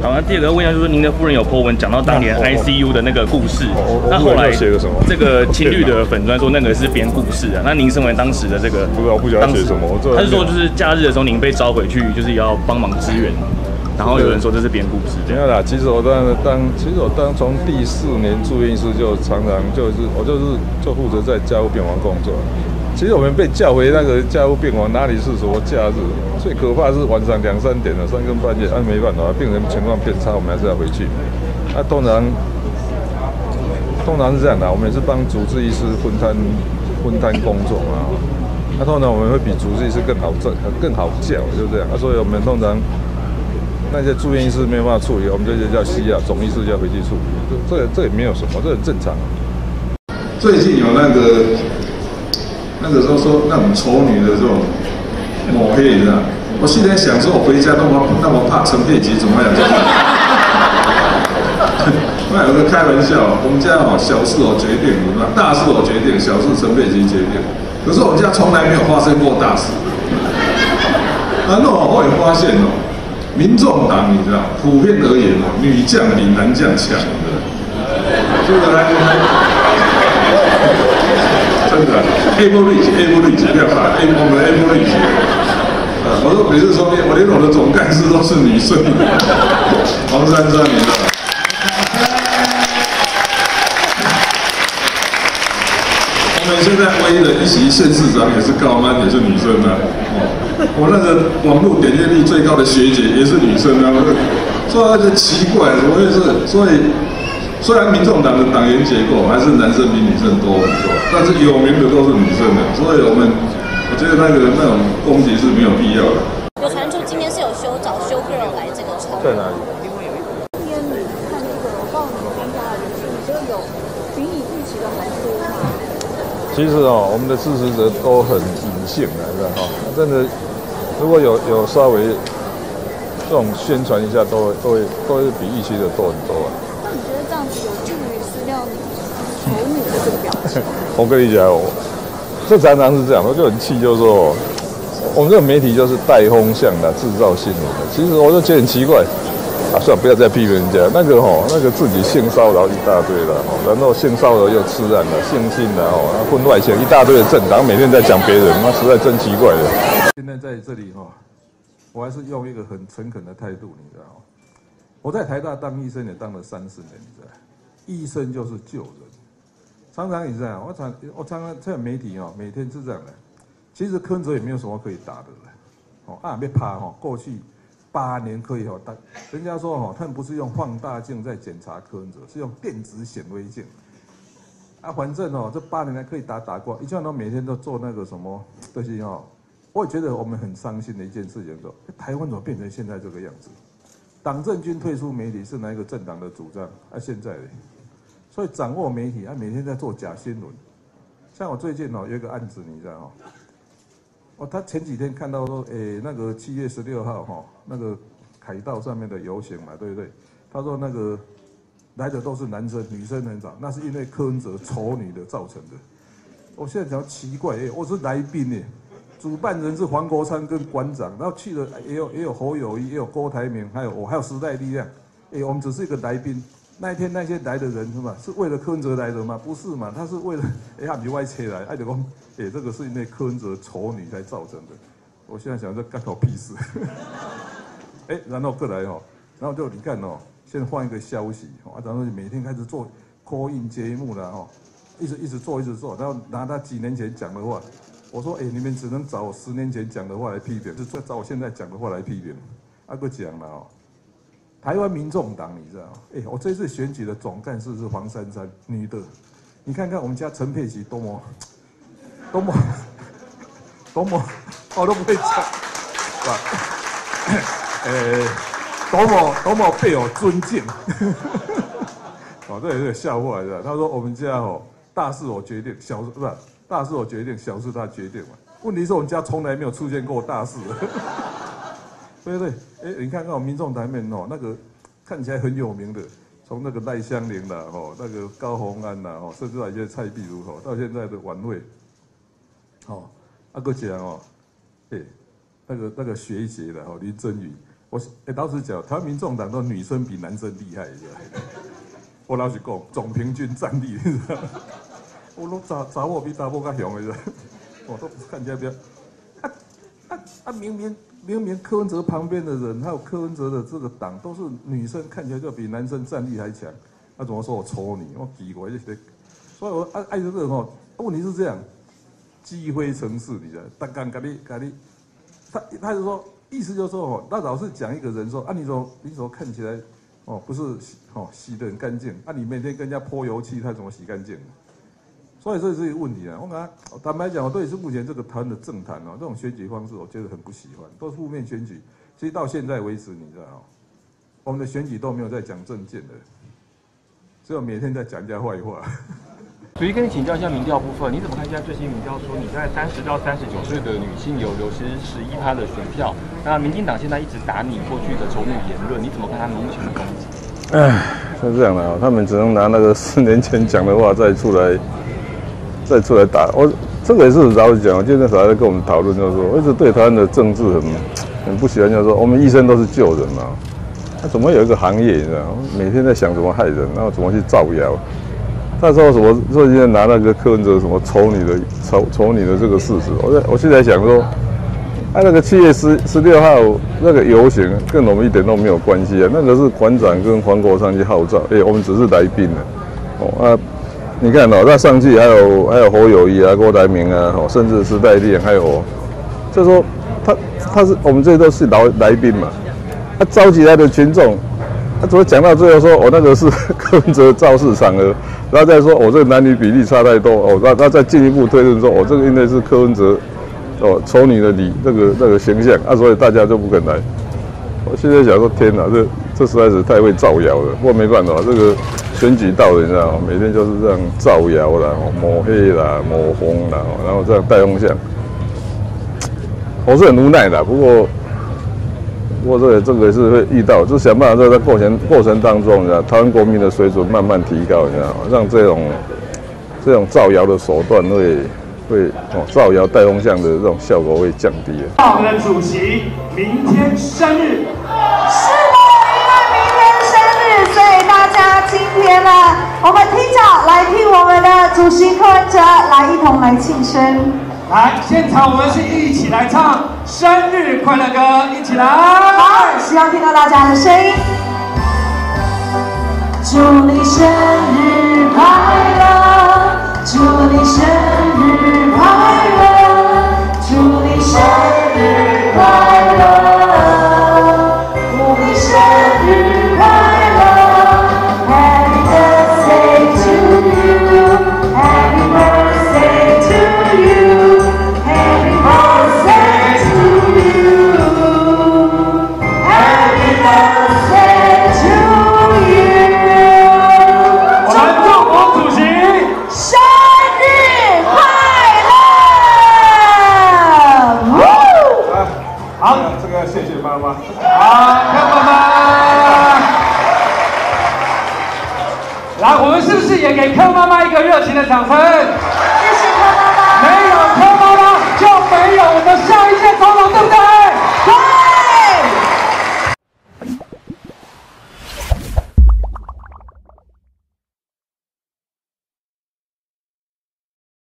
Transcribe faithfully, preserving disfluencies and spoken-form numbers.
好，那第二个问一下，就是您的夫人有 po 文讲到当年 I C U 的那个故事，那后来写个什么？ 这个青绿的粉专说那个是编故事啊。那您身为当时的这个， 不知道不晓得写什么， 他是说就是假日的时候您被召回去，就是要帮忙支援。 然后有人说这是编故事， 没有啦。其实我当当，其实我当从第四年住院医师就常常就是我就是就负责在家务病房工作。其实我们被叫回那个家务病房，哪里是什么假日？最可怕是晚上两三点了，三更半夜，啊没办法，病人情况变差，我们还是要回去。那、啊、通常通常是这样的，我们也是帮主治医师分摊分摊工作嘛。那、啊、通常我们会比主治医师更好挣，更好叫，就这样。啊，所以我们通常。 那些住院医师没有办法处理，我们这些叫西亚总医师就要回去处理，这这这也没有什么，这很正常。最近有那个那个时候说那种丑女的这种抹黑，你知道？我现在想说，我回家那么那么怕陈佩琪怎么样？那有个开玩笑，我们家哦小事我决定，你知道，大事我决定，小事陈佩琪决定。可是我们家从来没有发生过大事。然后我也发现哦。 民众党，你知道，普遍而言哦，女将比男将强的，这个还真的 ，average average 不要看 ，a 我们的 average， 啊，我说每次说，我连我的总干事都是女生，黄珊珊，你知道。我们现在唯一的一席县市长也是高安，也是女生啊。哦，我那个网络点阅率最高的学姐也是女生啊。所以那就奇怪，怎么会是？所以虽然民众党的党员结构还是男生比女生多很多，但是有名的都是女生的。所以我们我觉得那个那种攻击是没有必要的。 有传出今天是有修找修 girl 来这个场。 在哪里？ 今天你看那个报名参加的人数，你觉得有比你预期的还多吗？ 其实哦，我们的支持者都很隐性的，是吧？哈，真的，如果有有稍微这种宣传一下，都会都会都会比预期的多很多啊。 那你觉得这样子有助于撕掉你丑女的这个表情？ 我跟你讲，我这常常是这样，我就很气，就是说，我们这个媒体就是带风向的，制造新闻的。其实我就觉得很奇怪。啊，算了，不要再批评人家。那个吼，那个自己性骚扰一大堆了，吼，然后性骚扰又吃案了，性侵了，吼，婚外情一大堆的政党每天在讲别人，那实在真奇怪的。现在在这里哈，我还是用一个很诚恳的态度，你知道吗？我在台大当医生也当了三十年，你知道，医生就是救人。常常你知道，我常我常常在媒体哦，每天是这样的。其实柯文哲也没有什么可以打的了，哦啊，别怕哈，过去。八年可以哦，但人家说哦，他们不是用放大镜在检查柯文哲，是用电子显微镜。啊，反正哦，这八年来可以打打过，一向都每天都做那个什么这些哦。我也觉得我们很伤心的一件事情，说台湾怎么变成现在这个样子？党政军退出媒体是哪一个政党的主张？啊，现在嘞，所以掌握媒体，啊，每天在做假新闻。像我最近哦有一个案子，你知道哦。哦，他前几天看到说，诶、欸，那个七月十六号哈，那个凯道上面的游行嘛，对不对？他说那个来的都是男生，女生很少，那是因为柯文哲丑女的造成的。我现在讲奇怪，诶、欸，我是来宾耶，主办人是黄国昌跟馆长，然后去了也有也有侯友宜，也有郭台铭，还有我，还有时代力量。诶、欸，我们只是一个来宾。那一天那些来的人是吧？是为了柯文哲来的吗？不是嘛？他是为了哎呀，比外切来，哎，就讲哎，这个是因为柯文哲丑女才造成的。我现在想这干我屁事。哎，然后过来哦，然后就你看哦，先换一个消息哦，然后每天开始做 call in 节目了哦，一直一直做一直做，然后拿他几年前讲的话，我说哎，你们只能找我十年前讲的话来批评，就找我现在讲的话来批评。啊，个讲了哦。台湾民众党，你知道吗？哎，我这次选举的总干事是黄珊珊，女的。你看看我们家陈佩琪多么、多么、多么，我都不会讲，是吧？呃，多么多么被我尊敬。哦，这也是笑话来的。他说我们家哦，大事我决定，小事不是大事我决定，小事他决定嘛。问题是我们家从来没有出现过大事。对不对？哎，你看看我民众党面哦，那个看起来很有名的，从那个赖香伶啦，哦，那个高虹安啦，哦，甚至还有一些蔡壁如，哦，到现在的晚会，哦，阿哥讲哦，哎，那个那个学姐的哦，林真宇， 我欸、老实讲，台湾民众党的女生比男生厉害，是吧？我老实讲，总平均战力，你知道吗？我拢查查某比查某较强的，是吧？我都看起来比较啊啊啊！明明明明柯文哲旁边的人，还有柯文哲的这个党，都是女生，看起来就比男生战力还强。他、啊、怎么说我抽你？我奇怪这些，所以我爱爱这个吼，问题是这样，积灰城市，你知道？大刚咖喱咖喱，他他就说。意思就是说，哦，那老是讲一个人说，啊，你怎么你怎么看起来，哦，不是哦洗得很干净，啊，你每天跟人家泼油漆，他怎么洗干净？所以这是一个问题啊。我讲，坦白讲，我对是目前这个台湾的政坛哦，这种选举方式，我觉得很不喜欢，都是负面选举。其实到现在为止，你知道哦，我们的选举都没有在讲政见的，只有每天在讲人家坏话。 所以跟你请教一下民调部分，你怎么看现在最新民调说你在三十到三十九岁的女性有流失十一趴的选票？那民进党现在一直打你过去的丑女言论，你怎么看他们目前的攻击？ 哎，是这样的啊，他们只能拿那个四年前讲的话再出来，再出来打我。这个也是老实讲，我今天早上在跟我们讨论，就是说，我一直对台湾的政治很很不喜欢，就是说我们医生都是救人嘛，那怎么有一个行业，你知道，每天在想怎么害人，然后怎么去造谣。那时候什么？说现在拿那个柯文哲什么丑你的丑丑你的这个事实，我在我现在想说，啊那个七月十十六号那个游行跟我们一点都没有关系啊，那个是馆长跟黄国昌去号召，哎、欸，我们只是来宾了，哦啊，你看哦，那上去还有还有侯友宜啊、郭台铭啊，哦，甚至时代力量还有，就说他他是我们这都是来来宾嘛，他召集来的群众。他怎么讲到最后说，我、哦、那个是柯文哲造势场合，然后再说我、哦、这个男女比例差太多，哦，那那再进一步推论说，我、哦、这个应该是柯文哲，哦，丑女的礼这个那个形象啊，所以大家就不肯来。我现在想说，天哪，这这实在是太会造谣了。不过没办法，这个选举到了，你知道吗？每天就是这样造谣啦、抹黑啦、抹红啦，然后这样带风向，我是很无奈的。不过。不过这个这个是会遇到，就想办法在过程过程当中，你知道，台湾国民的水准慢慢提高，你知道吗？让这种这种造谣的手段会会哦，造谣带风向的这种效果会降低。 我们的主席明天生日， 是的，因为明天生日，所以大家今天呢，我们提早来替我们的主席柯文哲来一同来庆生。 来，现场我们是一起来唱生日快乐歌，一起来。 好，希望听到大家的声音。祝你生日快乐，祝你生日快乐，祝你生日快乐，祝你生日快乐 ，Happy birthday to you，Happy birthday to you。Happy birthday to you. Happy birthday to you. 我们祝福主席生日快乐！ 好， 这个谢谢妈妈。 好，柯妈妈。来，我们是不是也给柯妈妈一个热情的掌声？